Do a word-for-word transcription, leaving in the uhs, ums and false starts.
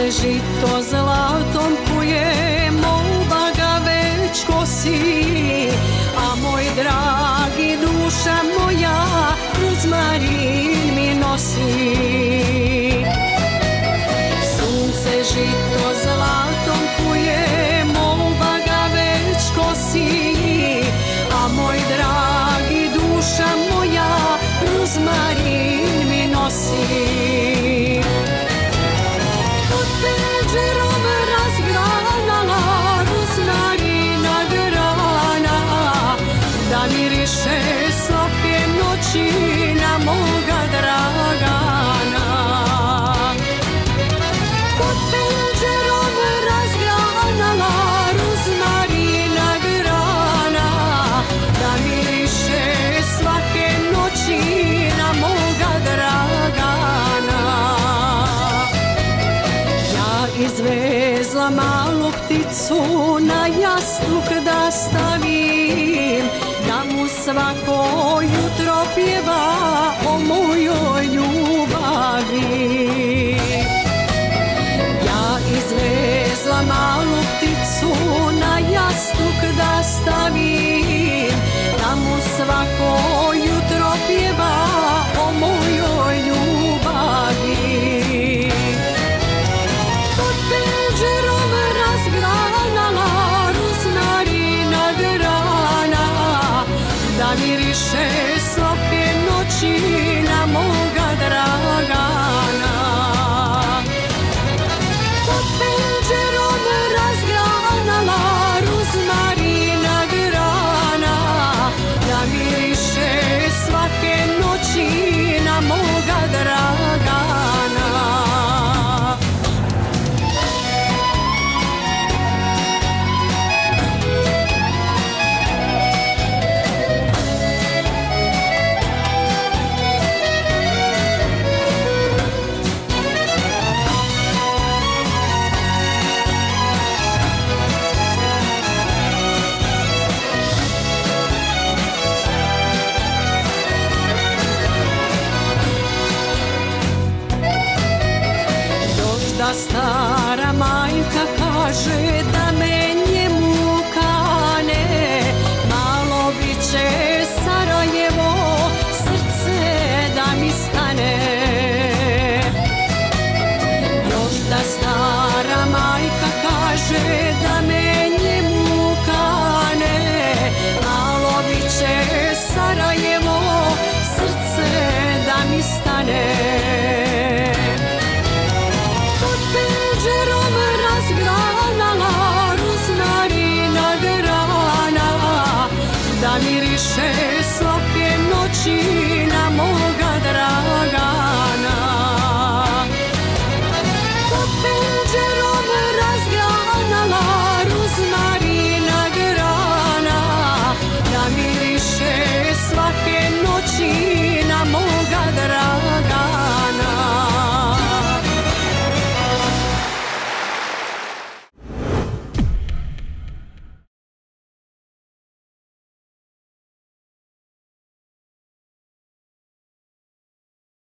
Sunce žito zlatom kuje, molba ga već kosi, a moj dragi duša moja ruzmarin mi nosi. Sunce žito zlatom kuje, molba ga već kosi, a moj dragi duša moja ruzmarin mi nosi. Pod penđerom razgranala ruzmarina grana, da miriše svake noći na moga Dragana. Pod penđerom razgranala ruzmarina grana, da miriše svake noći na moga Dragana. Ja izvezla malu pticu na jastuk da stavim, da mu svako jutro pjeva o mojoj ljubavi. Ja izvezla malu pticu na jastuk da stavim, da mu svako jutro pjeva o mojoj ljubavi. Pod penđerom razgranala ruzmarina grana, da miriše svake noći na moga Dragana. Pod penđerom razgranala ruzmarina grana, da miriše svake noći na moga Dragana. Da stara majka kaže